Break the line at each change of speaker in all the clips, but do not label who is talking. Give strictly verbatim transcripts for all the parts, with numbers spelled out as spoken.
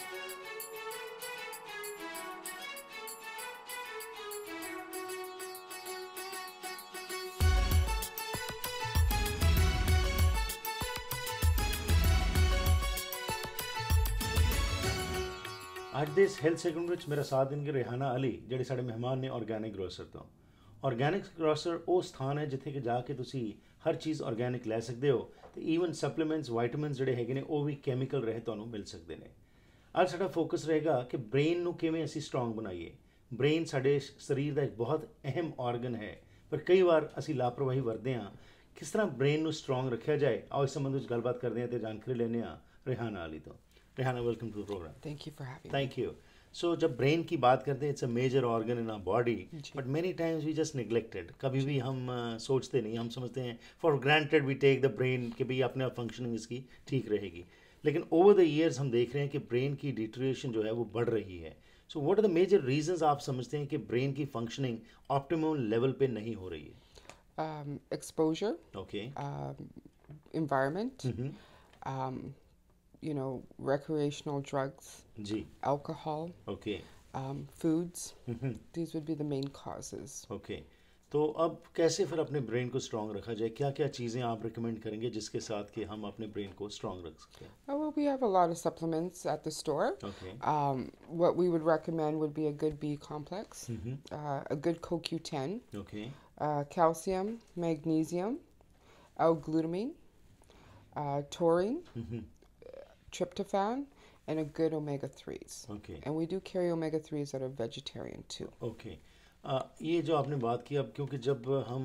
ਅੱਜ ਦੇ ਇਸ ਹੈਲਥ ਸੈਗਮੈਂਟ ਵਿੱਚ ਮੇਰਾ ਸਾਥ ਦੇਣਗੇ ਰਿਹਾਨਾ ਅਲੀ ਜਿਹੜੇ ਸਾਡੇ ਮਹਿਮਾਨ ਨੇ ਆਰਗੈਨਿਕ ਗਰੋਸਰ ਤੋਂ। ਆਰਗੈਨਿਕ ਗਰੋਸਰ ਉਹ ਸਥਾਨ ਹੈ ਜਿੱਥੇ ਕਿ ਜਾ ਕੇ ਤੁਸੀਂ ਹਰ ਚੀਜ਼ ਆਰਗੈਨਿਕ ਲੈ ਸਕਦੇ ਹੋ ਤੇ ਈਵਨ ਸਪਲੀਮੈਂਟਸ ਵਾਈਟਾਮਿਨਸ ਜਿਹੜੇ ਹੈਗੇ ਨੇ ਉਹ ਵੀ ਕੈਮੀਕਲ ਰਹਿਤ ਤੁਹਾਨੂੰ ਮਿਲ ਸਕਦੇ ਨੇ। ਅੱਜ ਸਾਡਾ ਫੋਕਸ ਰਹੇਗਾ ਕਿ ਬ੍ਰੇਨ ਨੂੰ ਕਿਵੇਂ ਅਸੀਂ ਸਟਰੋਂਗ ਬਣਾਈਏ। ਬ੍ਰੇਨ ਸਾਡੇ ਸਰੀਰ ਦਾ ਇੱਕ ਬਹੁਤ ਅਹਿਮ ਆਰਗਨ ਹੈ, ਪਰ ਕਈ ਵਾਰ ਅਸੀਂ ਲਾਪਰਵਾਹੀ ਵਰਤਦੇ ਹਾਂ। ਕਿਸ ਤਰ੍ਹਾਂ ਬ੍ਰੇਨ ਨੂੰ ਸਟਰੋਂਗ ਰੱਖਿਆ ਜਾਏ, ਆਓ ਇਸ ਸੰਬੰਧ ਵਿੱਚ ਗੱਲਬਾਤ ਕਰਦੇ ਹਾਂ ਤੇ ਜਾਣਕਾਰੀ ਲੈਂਦੇ ਹਾਂ रेहाना अली तो। Rehana, welcome to the program.
Thank you for having me.
Thank you. So जब ब्रेन की बात करते हैं, it's a major organ in our body, but many times we just neglected. कभी भी हम uh, सोचते नहीं, हम समझते हैं for granted we take the brain कि भाई अपने आप फंक्शनिंग इसकी ठीक रहेगी। लेकिन ओवर द ईयर्स हम देख रहे हैं कि ब्रेन की डिटेरियोरेशन जो है वो बढ़ रही है। So what are the major reasons आप समझते हैं कि ब्रेन की फंक्शनिंग ऑप्टिमम लेवल पे नहीं हो रही है?
Um, exposure.
Okay.
Um, environment.
Mm-hmm.
Um, you know, recreational drugs.
Ji.
Alcohol.
Okay.
Um, foods.
Mm-hmm.
These would be the main causes.
Okay. तो अब कैसे फिर अपने ब्रेन को स्ट्रॉन्ग रखा जाए? क्या क्या चीज़ें आप रिकमेंड करेंगे जिसके साथ कि हम अपने ब्रेन को स्ट्रॉन्ग रख सकते हैं?
Oh, well, we have a lot of supplements at the store.
Okay.
Um, what we would recommend would be a good B complex,
Mm-hmm.
uh, a good C O Q ten,
Okay.
uh, calcium, magnesium, L-glutamine, uh, taurine,
Mm-hmm.
tryptophan, and a good omega threes.
Okay.
And we do carry omega threes that are vegetarian too.
Okay. uh, ये जो आपने बात की, अब क्योंकि जब हम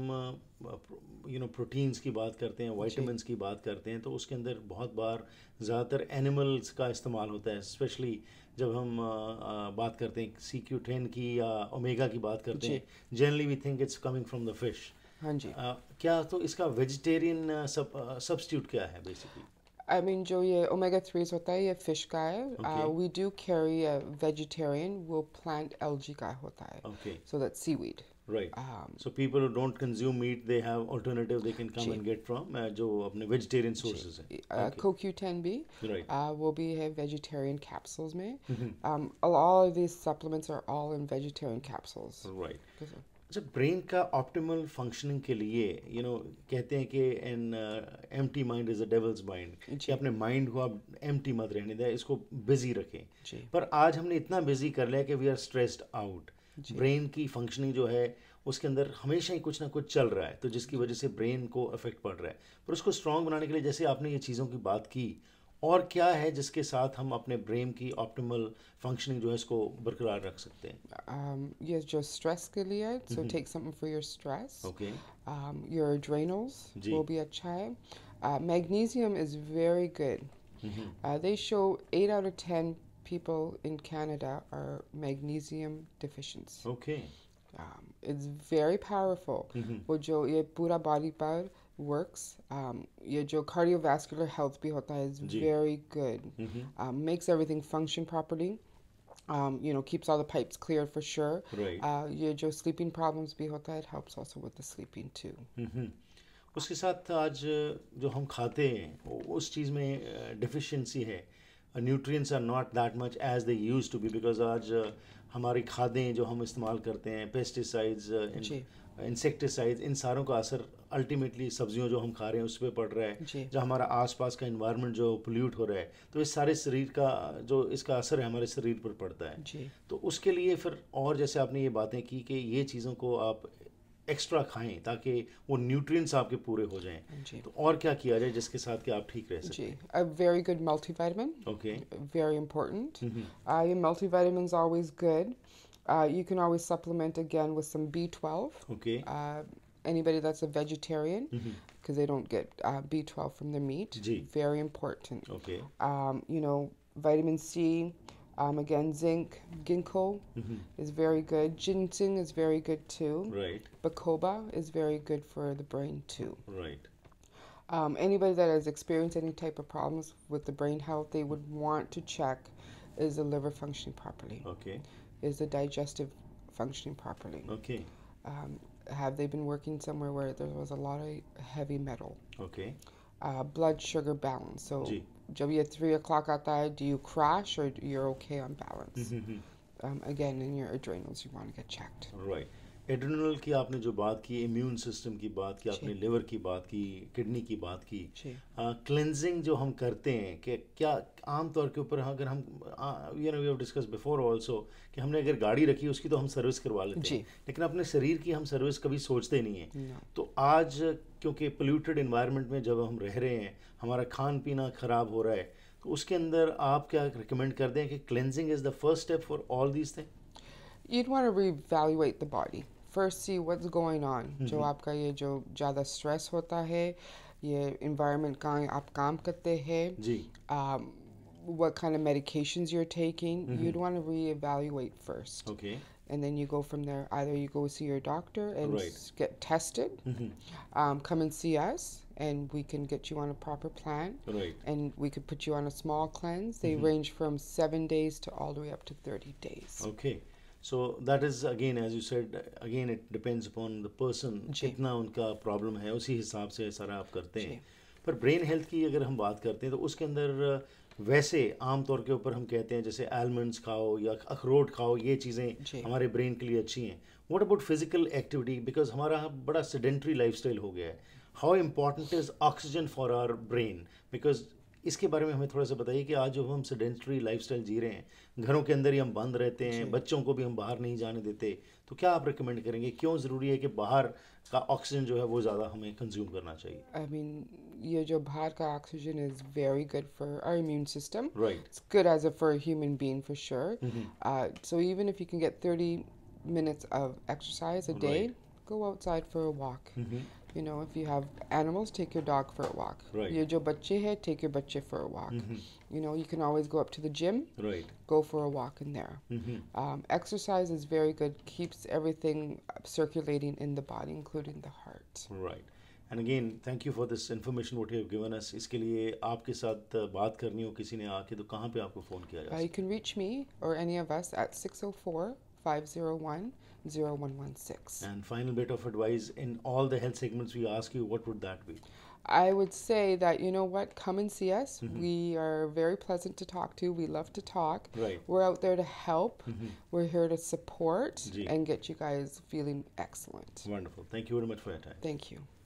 you no proteins की बात करते हैं, वाइटामिन्स की बात करते हैं, तो उसके अंदर बहुत बार ज़्यादातर एनिमल्स का इस्तेमाल होता है। स्पेशली जब हम uh, बात करते हैं सी क्यू टेन की या ओमेगा की बात करते हैं, generally we think it's coming from the fish.
हाँ जी।
uh, क्या तो इसका वेजिटेरियन सब सब्स्टिट्यूट क्या है बेसिकली?
I mean, जो ये omega threes होता है ये fish का है.
Okay.
Uh, we do carry a vegetarian, वो plant algae का होता है.
Okay.
So that's seaweed.
Right.
Um,
so people who don't consume meat, they have alternative they can come
ji.
and get from uh, जो अपने vegetarian sources हैं.
uh,
Okay.
C O Q ten B
Right.
uh, will be है vegetarian capsules में.
Mhm.
Um, all of these supplements are all in vegetarian capsules.
Right. अच्छा, brain का optimal functioning के लिए you know कहते हैं कि an empty mind is a devil's mind, कि अपने माइंड को आप एम्प्टी मत रहने दें, इसको बिजी रखें। पर आज हमने इतना बिजी कर लिया कि we are stressed out. Brain की फंक्शनिंग जो है उसके अंदर हमेशा ही कुछ ना कुछ चल रहा है, तो जिसकी वजह से ब्रेन को अफेक्ट पड़ रहा है। पर उसको स्ट्रॉन्ग बनाने के लिए जैसे आपने ये चीज़ों की बात की, और क्या है जिसके साथ हम अपने ब्रेन की ऑप्टिमल फंक्शनिंग जो है इसको बरकरार रख सकते हैं?
Um, ये जो स्ट्रेस के लिए है, so
Mhm.
take something for your stress.
Okay.
Um, your adrenals
ji.
will be अच्छा है. Uh, magnesium is very good.
Mhm.
Uh, they show eight out of ten people in Canada are magnesium deficient.
Okay.
Um, it's very powerful.
Mhm.
वो जो ये पूरा body पर works. Um, ये जो cardiovascular health भी होता है is
ji.
very good.
Mhm.
Um, makes everything function properly. Um, you know, keeps all the pipes clear for sure.
Right.
Uh, ये जो sleeping problems भी होता है, it helps also with the sleeping too.
Mhm. उसके साथ आज जो हम खाते हैं उस चीज़ में डिफिशिएंसी है। Nutrients are not that much as they used to be, because आज हमारी खादें जो हम इस्तेमाल करते हैं, पेस्टिसाइड्स, इंसेक्टिसाइड्स, इन सारों का असर अल्टीमेटली सब्जियों जो हम खा रहे हैं उस पर पड़ रहा है। जो हमारा आसपास का इन्वायरमेंट जो पोल्यूट हो रहा है, तो इस सारे शरीर का जो इसका असर है हमारे शरीर पर पड़ता है
जी।
तो उसके लिए फिर और जैसे आपने ये बातें की कि ये चीज़ों को आप एक्स्ट्रा खाएं ताकि वो न्यूट्रिएंट्स आपके पूरे हो जाएं, तो और क्या किया जाए जिसके साथ कि आप ठीक रह सकें?
जी, a very good multivitamin.
Okay.
Very important.
Mhm.
Uh, your multivitamin's always good. Uh, you can always supplement again with some B twelve.
Okay.
Uh, anybody that's a vegetarian,
Mhm.
because they don't get uh, B twelve from the meat.
Ji.
Very important.
Okay.
Um, you know, vitamin C. Um, again, zinc, ginkgo
Mhm.
is very good. Ginseng is very good too.
Right.
Bacoba is very good for the brain too.
Right.
Um, anybody that has experienced any type of problems with the brain health, they would want to check, is the liver functioning properly?
Okay.
Is the digestive functioning properly?
Okay.
Um, have they been working somewhere where there was a lot of heavy metal?
Okay.
Uh, blood sugar balance. So
जी.
जब ये three o'clock आता है, do you crash or you're okay on balance? Um, again, in your adrenals, you want to get checked.
Right. Adrenal की आपने जो बात की, immune system की बात की, आपने
जी.
लिवर की बात की, किडनी की बात की,
जी.
क्लेंजिंग जो हम करते हैं कि क्या आम तौर के ऊपर अगर हम you know we have discuss before also कि हमने अगर गाड़ी रखी उसकी तो हम सर्विस करवा लेते
जी.
हैं, लेकिन अपने शरीर की हम सर्विस कभी सोचते नहीं हैं.
No.
तो आज क्योंकि पोल्यूटेड इन्वायरमेंट में जब हम रह रहे हैं, हमारा खान पीना खराब हो रहा है, तो उसके अंदर आप क्या रिकमेंड कर दें कि cleansing is the first step for all these thing?
You'd want to reevaluate the body. First, see what's going on. जो आपका ये जो ज़्यादा stress होता है, ये environment का आप काम करते हैं,
जी.
um, what kind of medications you're taking, you'd want to reevaluate first.
Okay.
And then you go from there. Either you go see your doctor and
Right.
s- get tested, um, come and see us, and we can get you on a proper plan.
Right.
And we could put you on a small cleanse. They range from seven days to all the way up to thirty days.
Okay. So that is again, as you said, again it depends upon the person,
जी.
कितना उनका problem है, उसी हिसाब से सारा आप करते हैं.
जी.
पर ब्रेन हेल्थ की अगर हम बात करते हैं तो उसके अंदर वैसे आम तौर के ऊपर हम कहते हैं जैसे आलमंड्स खाओ या अखरोट खाओ, ये
जी.
चीज़ें हमारे ब्रेन के लिए अच्छी हैं. What about physical activity, because हमारा बड़ा सेडेंट्री लाइफस्टाइल हो गया है. How important is oxygen for our brain, because इसके बारे में हमें थोड़ा सा बताइए कि आज जो हम सेडेंट्री लाइफस्टाइल जी रहे हैं, घरों के अंदर ही हम बंद रहते हैं,
जी.
बच्चों को भी हम बाहर नहीं जाने देते, तो क्या आप रिकमेंड करेंगे, क्यों ज़रूरी है कि बाहर का ऑक्सीजन जो है वो ज़्यादा हमें कंज्यूम करना चाहिए?
I mean, ये जो बाहर का oxygen is very good for our immune system.
Right.
It's good as a for a human being for sure. Uh, so even if you can get thirty minutes of exercise a day,
Right.
go outside for a walk. You know, if you have animals, take your dog for a walk.
Right.
ये जो बच्चे हैं, take your बच्चे for a walk. You know, you can always go up to the gym,
Right.
go for a walk in there. Um, exercise is very good, keeps everything circulating in the body, including the heart.
Right. And again, thank you for this information what you have given us. इसके लिए आपके साथ बात करनी हो किसी ने आके, तो कहाँ पे आपको फ़ोन किया जा
Uh,
सकता
you can reach me or any of us at six oh four, five oh one, oh one one six.
है? And final bit of advice in all the health segments we ask you, what would that be?
I would say that, you know what, come and see us. We are very pleasant to talk to. We love to talk.
Right.
We're out there to help. We're here to support
Ji.
and get you guys feeling excellent.
Wonderful. Thank you very much for your time.
Thank you.